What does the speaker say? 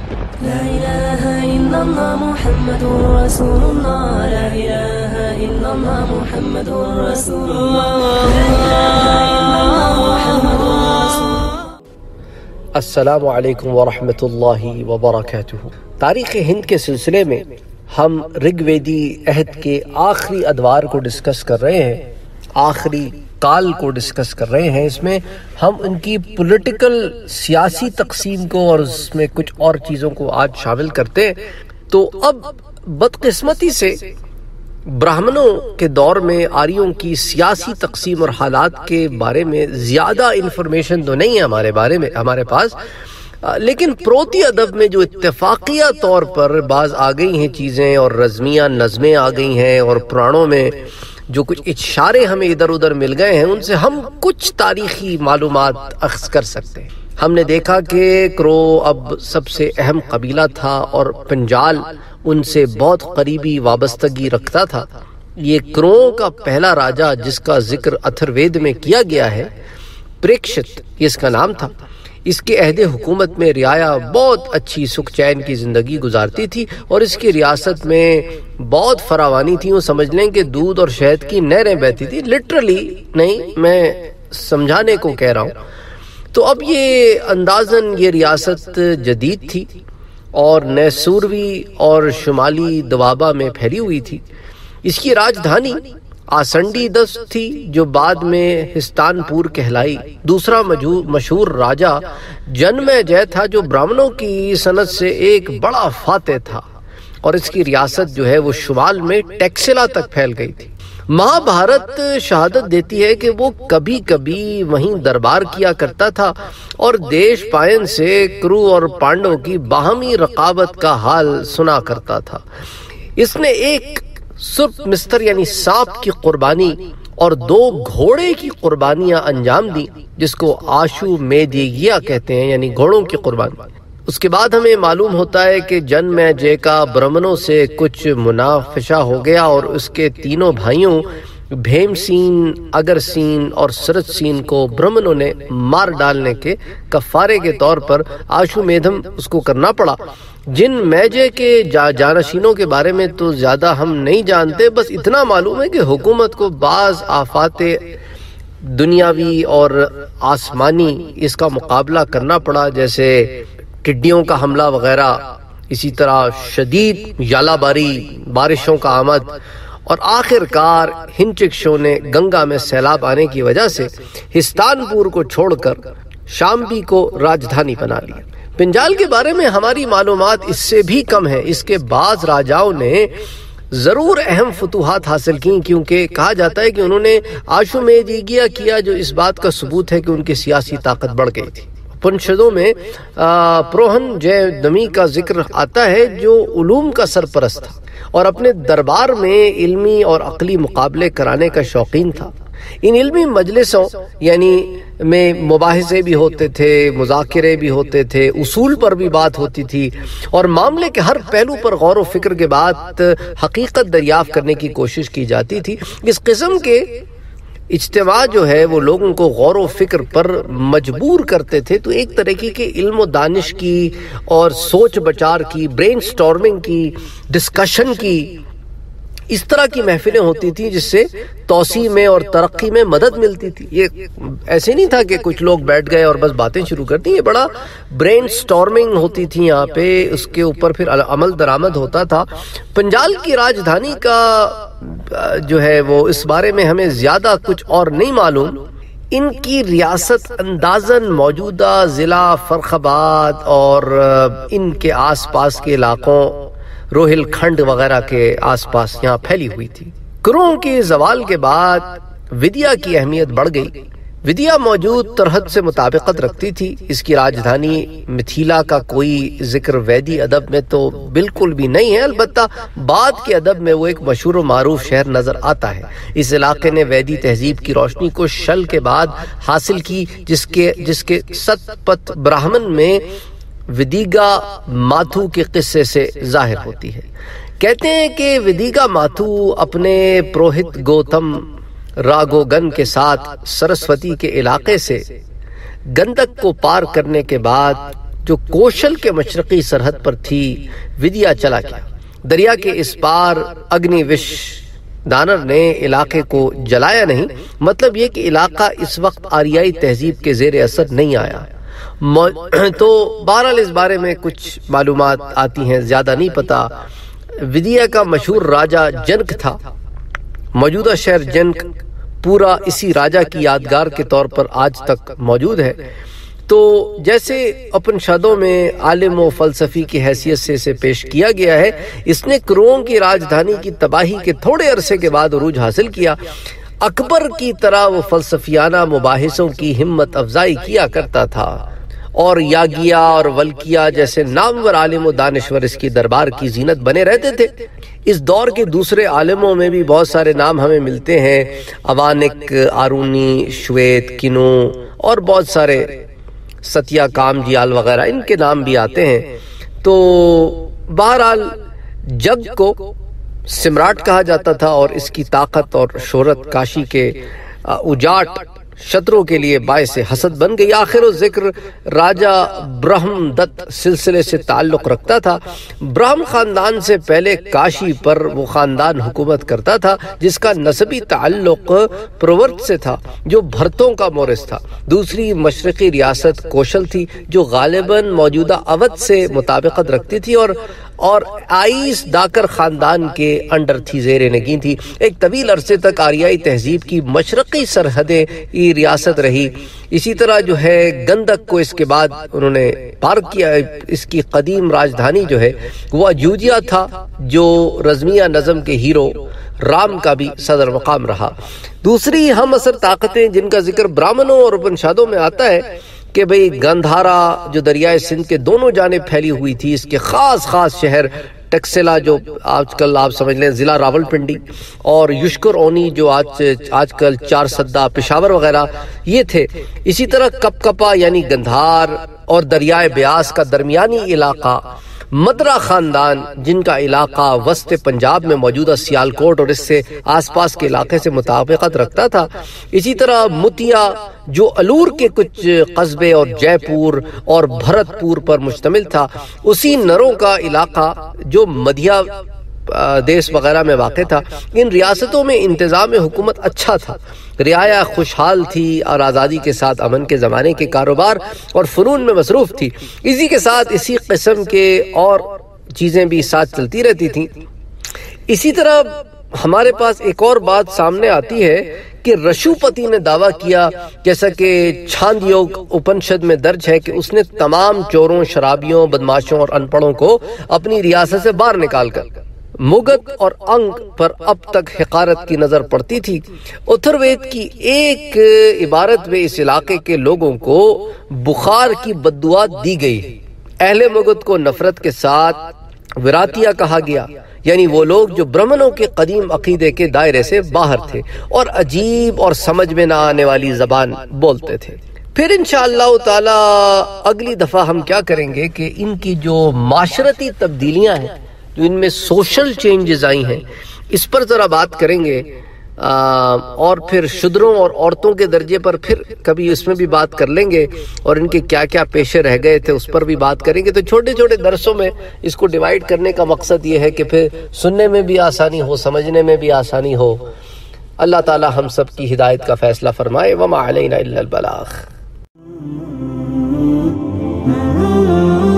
لا إله إلا الله محمد رسول الله لا إله إلا الله محمد رسول الله لا إله إلا الله محمد رسول الله. السلام علیکم ورحمۃ اللہ وبرکاتہ. تاریخ ہند کے سلسلے میں ہم رگ ویدی عہد کے آخری ادوار کو ڈسکس کر رہے ہیں، آخری کال کو ڈسکس کر رہے ہیں. اس میں ہم ان کی پولیٹیکل سیاسی تقسیم کو اور اس میں کچھ اور چیزوں کو آج شامل کرتے ہیں. تو اب بدقسمتی سے براہمنوں کے دور میں آریوں کی سیاسی تقسیم اور حالات کے بارے میں زیادہ انفارمیشن تو نہیں ہے ہمارے پاس، لیکن پروتی ادب میں جو اتفاقیہ طور پر بعض آ گئی ہیں چیزیں اور رزمیہ نظمیں آ گئی ہیں اور پرانوں میں جو کچھ اشارے ہمیں ادھر ادھر مل گئے ہیں، ان سے ہم کچھ تاریخی معلومات اخذ کر سکتے ہیں. ہم نے دیکھا کہ کرو اب سب سے اہم قبیلہ تھا اور پنجال ان سے بہت قریبی وابستگی رکھتا تھا. یہ کرو کا پہلا راجہ جس کا ذکر اتھر وید میں کیا گیا ہے، پریکشت یہ اس کا نام تھا. اس کے عہد حکومت میں رعایا بہت اچھی سکھ چین کی زندگی گزارتی تھی اور اس کی ریاست میں بہت فراوانی تھی. وہ سمجھ لیں کہ دودھ اور شہد کی نہریں بہتی تھی، لٹرلی نہیں، میں سمجھانے کو کہہ رہا ہوں. تو اب یہ اندازاً یہ ریاست جدید تھی اور نیسوروی اور شمالی دوابہ میں پھیلی ہوئی تھی. اس کی راجدھانی آسنڈی دست تھی جو بعد میں ہستان پور کہلائی. دوسرا مشہور راجہ جنمے جے تھا جو براہمنوں کی سنت سے ایک بڑا فاتح تھا اور اس کی ریاست جو ہے وہ شمال میں ٹیکسلا تک پھیل گئی تھی. مہابھارت شہادت دیتی ہے کہ وہ کبھی کبھی وہیں دربار کیا کرتا تھا اور دیش پائن سے کرو اور پانڈو کی باہمی رقابت کا حال سنا کرتا تھا. اس نے ایک سرپ مستر یعنی سانپ کی قربانی اور 2 گھوڑے کی قربانیاں انجام دی جس کو آشو میدیگیا کہتے ہیں، یعنی گھوڑوں کی قربانی. اس کے بعد ہمیں معلوم ہوتا ہے کہ جنمے جے کا برہمنوں سے کچھ مناقشہ ہو گیا اور اس کے تینوں بھائیوں بھیم سین، اگر سین اور سرت سین کو برہمنوں نے مار ڈالنے کے کفارے کے طور پر آشو میدھم اس کو کرنا پڑا. جن میجے کے جانشینوں کے بارے میں تو زیادہ ہم نہیں جانتے، بس اتنا معلوم ہے کہ حکومت کو بعض آفات دنیاوی اور آسمانی اس کا مقابلہ کرنا پڑا، جیسے ٹڈیوں کا حملہ وغیرہ، اسی طرح شدید ژالہ باری، بارشوں کا آمد، اور آخر کار ہنچکشوں نے گنگا میں سیلاب آنے کی وجہ سے ہستان پور کو چھوڑ کر شامبی کو راجدھانی بنا لیا. پنجال کے بارے میں ہماری معلومات اس سے بھی کم ہے. اس کے بعض راجاؤں نے ضرور اہم فتوحات حاصل کی کیونکہ کہا جاتا ہے کہ انہوں نے آشو میدیگیا کیا، جو اس بات کا ثبوت ہے کہ ان کی سیاسی طاقت بڑھ گئی تھی. اپنشدوں میں پروہن جے دمی کا ذکر آتا ہے جو علوم کا سرپرست تھا اور اپنے دربار میں علمی اور عقلی مقابلے کرانے کا شوقین تھا. ان علمی مجلسوں یعنی میں مباحثے بھی ہوتے تھے، مذاکرے بھی ہوتے تھے، اصول پر بھی بات ہوتی تھی اور معاملے کے ہر پہلو پر غور و فکر کے بعد حقیقت دریافت کرنے کی کوشش کی جاتی تھی. اس قسم کے اجتماع جو ہے وہ لوگوں کو غور و فکر پر مجبور کرتے تھے. تو ایک طریقے کے علم و دانش کی اور سوچ بچار کی، برین سٹارمنگ کی، ڈسکشن کی، اس طرح کی محفلیں ہوتی تھیں جس سے توسیع میں اور ترقی میں مدد ملتی تھی. یہ ایسے نہیں تھا کہ کچھ لوگ بیٹھ گئے اور بس باتیں شروع کر دیں. یہ بڑا برین سٹارمنگ ہوتی تھی یہاں پہ، اس کے اوپر پھر عمل درآمد ہوتا تھا. پنجال کی راجدھانی کا جو ہے وہ اس بارے میں ہمیں زیادہ کچھ اور نہیں معلوم. ان کی ریاست اندازاً موجودہ ضلع فرخ آباد اور ان کے آس پاس کے علاقوں، روہل کھنڈ وغیرہ کے آس پاس یہاں پھیلی ہوئی تھی. کروں کے زوال کے بعد ودیا کی اہمیت بڑھ گئی. ودیا موجود ترہت سے مطابقت رکھتی تھی. اس کی راجدھانی متھیلا کا کوئی ذکر ویدی ادب میں تو بالکل بھی نہیں ہے، البتہ بعد کے ادب میں وہ ایک مشہور و معروف شہر نظر آتا ہے. اس علاقے نے ویدی تہذیب کی روشنی کو شل کے بعد حاصل کی جس کے ست پت براہمن میں ودیگا ماتھو کے قصے سے ظاہر ہوتی ہے. کہتے ہیں کہ ودیگا ماتھو اپنے پروہت گوتم راگوگن کے ساتھ سرسوتی کے علاقے سے گندک کو پار کرنے کے بعد جو کوشل کے مشرقی سرحد پر تھی ودیا چلا گیا۔ دریا کے اس پار اگنی وش دانر نے علاقے کو جلایا نہیں، مطلب یہ کہ علاقہ اس وقت آریائی تہذیب کے زیر اثر نہیں آیا۔ تو بہرحال اس بارے میں کچھ معلومات آتی ہیں، زیادہ نہیں پتا۔ ودیا کا مشہور راجہ جنک تھا، موجودہ شہر جنک پورا اسی راجہ کی یادگار کے طور پر آج تک موجود ہے۔ تو جیسے اپنشدوں میں عالم و فلسفی کی حیثیت سے اسے پیش کیا گیا ہے، اس نے کروؤں کی راجدھانی کی تباہی کے تھوڑے عرصے کے بعد عروج حاصل کیا۔ اکبر کی طرح وہ فلسفیانہ مباحثوں کی ہمت افزائی کیا کرتا تھا، اور یاگیا اور ولکیا جیسے نامور عالم و دانشور اس کی دربار کی زینت بنے رہتے تھے۔ اس دور کے دوسرے عالموں میں بھی بہت سارے نام ہمیں ملتے ہیں، اوانک، آرونی، شویت، کنو اور بہت سارے ستیا کام جیال وغیرہ، ان کے نام بھی آتے ہیں۔ تو بہرحال جگ کو سمراٹ کہا جاتا تھا، اور اس کی طاقت اور شہرت کاشی کے اجاٹ شتروں کے لیے باعث حسد بن گئی۔ آخر و ذکر راجہ برہم دت سلسلے سے تعلق رکھتا تھا۔ برہم خاندان سے پہلے کاشی پر وہ خاندان حکومت کرتا تھا جس کا نسبی تعلق پرورت سے تھا، جو بھرتوں کا مورث تھا۔ دوسری مشرقی ریاست کوشل تھی، جو غالباً موجودہ اودھ سے مطابقت رکھتی تھی اور آئیس ڈاکر خاندان کے انڈر تھی، زیر نگین تھی۔ ایک طویل عرصے تک آریائی تہذیب کی مشرقی سرحدیں یہ ریاست رہی۔ اسی طرح جو ہے گندک کو اس کے بعد انہوں نے پار کیا۔ اس کی قدیم راجدھانی جو ہے وہ اجودھیا تھا، جو رزمیہ نظم کے ہیرو رام کا بھی صدر مقام رہا۔ دوسری ہم اثر طاقتیں جن کا ذکر برامنوں اور اپنشادوں میں آتا ہے کہ بھئی گندھارا جو دریائے سندھ کے دونوں جانب پھیلی ہوئی تھی، اس کے خاص شہر ٹکسلا جو آج کل آپ سمجھ لیں ضلع راول پنڈی، اور یشکر اونی جو آج کل چار سدہ پشاور وغیرہ یہ تھے۔ اسی طرح کپ کپا یعنی گندھار اور دریائے بیاس کا درمیانی علاقہ، مدرا خاندان جن کا علاقہ وسط پنجاب میں موجودہ سیالکوٹ اور اس سے آس پاس کے علاقے سے مطابقت رکھتا تھا۔ اسی طرح متیا جو الور کے کچھ قصبے اور جے پور اور بھرت پور پر مشتمل تھا، اسی نروں کا علاقہ جو مدھیہ دیس وغیرہ میں واقع تھا۔ ان ریاستوں میں انتظام حکومت اچھا تھا، رعایا خوشحال تھی اور آزادی کے ساتھ امن کے زمانے کے کاروبار اور فنون میں مصروف تھی۔ اسی کے ساتھ اسی قسم کے اور چیزیں بھی ساتھ چلتی رہتی تھیں۔ اسی طرح ہمارے پاس ایک اور بات سامنے آتی ہے کہ رشوپتی نے دعویٰ کیا، جیسا کہ چھاندیوگ اپنشد میں درج ہے، کہ اس نے تمام چوروں، شرابیوں، بدماشوں اور ان پڑھوں کو اپنی ریاست سے باہر نکال کر مگت اور انگ پر اب تک حقارت کی نظر پڑتی تھی۔ اتھروید کی ایک عبارت میں اس علاقے کے لوگوں کو بخار کی بددعا دی گئی ہے۔ اہل مگت کو نفرت کے ساتھ وراتیا کہا گیا، یعنی وہ لوگ جو برہمنوں کے قدیم عقیدے کے دائرے سے باہر تھے اور عجیب اور سمجھ میں نہ آنے والی زبان بولتے تھے۔ پھر انشاءاللہ تعالی اگلی دفعہ ہم کیا کریں گے کہ ان کی جو معاشرتی تبدیلیاں ہیں، جو ان میں سوشل چینجز آئی ہیں، اس پر ذرا بات کریں گے، اور پھر شودروں اور عورتوں کے درجے پر پھر کبھی اس میں بھی بات کر لیں گے، اور ان کے کیا کیا پیشے رہ گئے تھے اس پر بھی بات کریں گے۔ تو چھوٹے چھوٹے درسوں میں اس کو ڈیوائیڈ کرنے کا مقصد یہ ہے کہ پھر سننے میں بھی آسانی ہو، سمجھنے میں بھی آسانی ہو۔ اللہ تعالی ہم سب کی ہدایت کا فیصلہ فرمائے۔ وما علینا الا البلاغ۔